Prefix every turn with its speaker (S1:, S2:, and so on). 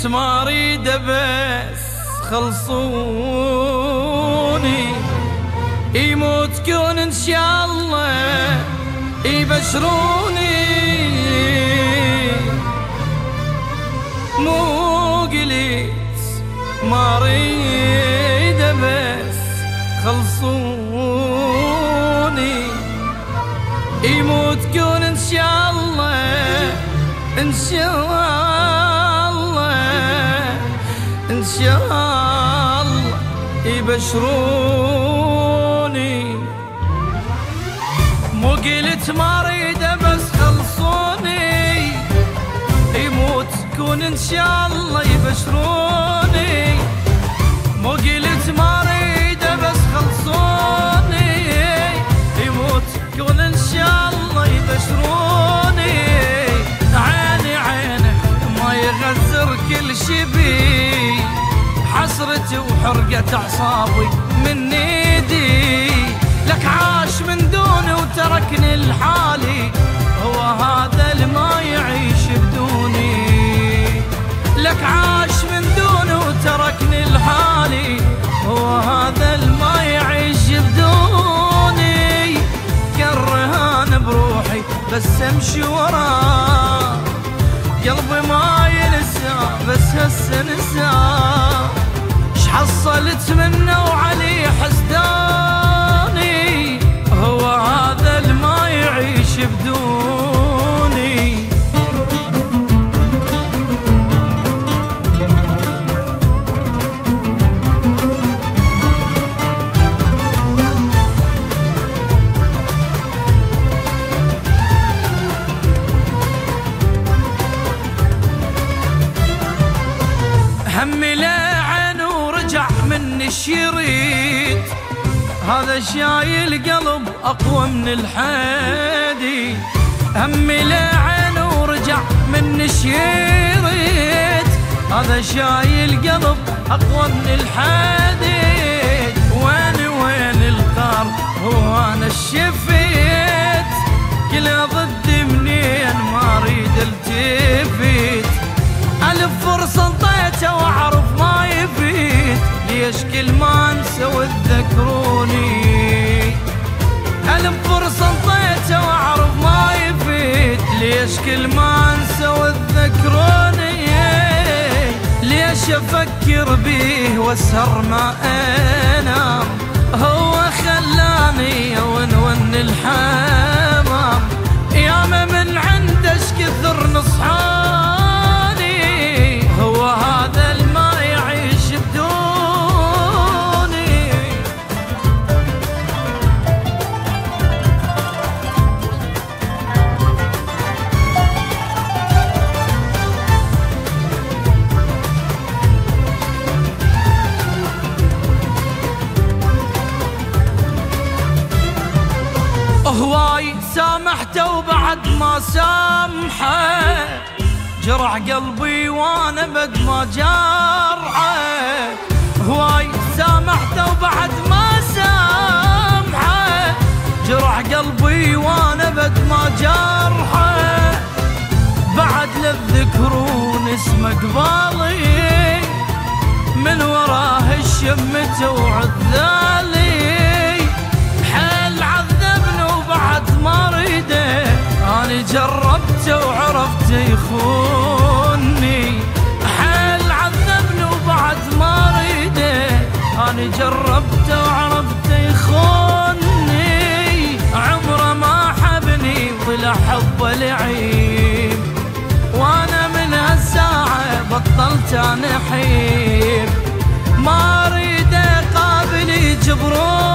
S1: قلت ما اريد بس خلصوني، يموتكون ان شاء الله يبشروني. مو قلت ما اريد بس خلصوني، يموتكون ان شاء الله ان شاء الله ان شاء الله يبشروني. مو قلت ما اريد بس خلصوني، يموتكون ان شاء الله يبشروني. مو قلت ما اريد بس خلصوني، يموتكون ان شاء الله يبشروني. عيني عينك ما يغزر كل شي بي، حسرتي وحرقة اعصابي من ايدي. لك عاش من دوني وتركني لحالي، هو هذا اللي ما يعيش بدوني. لك عاش من دوني وتركني لحالي، هو هذا اللي ما يعيش بدوني. كرهان بروحي بس امشي وراه، قلبي ما ينسى بس هسه نساه. شحصلت منه وعلي حسداني، هو هذا اللي ما يعيش بدوني. همي لعن ورجع مني الشريط، هذا شايل قلب اقوى من الحديد. همي لعن ورجع مني الشريط، هذا شايل قلب اقوى من الحديد. وين القار هو انا الشفيت، كله ضدي منين ما اريد التفت. الف فرصة انطيته واعرف ما يفيد، ليش كل ما انسى وتذكروني. الف فرصة انطيته واعرف ما يفيد، ليش كل ما انسى وتذكروني. ليش افكر بيه واسهر ما انام، هو خلاني ون الحمام. ياما من عندش كثر نصحاني، هو هذا اللي ما يعيش بدوني. هواي سامحته وبعد ما سامحه، جرح قلبي وانا بد ما جرحه. هواي سامحته وبعد ما سامحه، جرح قلبي وانا بد ما جرحه. بعد للذكرون اسمه قبالي، من وراه الشمته وعذالي. حيل عذبني وبعد ما ريده، أنا جربته وعرفته يخوني. حيل عذبني وبعد ما ريده، أنا جربته وعرفته يخوني. عمره ما حبني ولا حبه لعيب، وأنا من هالساعة بطلت أنا حيب. ما أريد قابل يجبروني،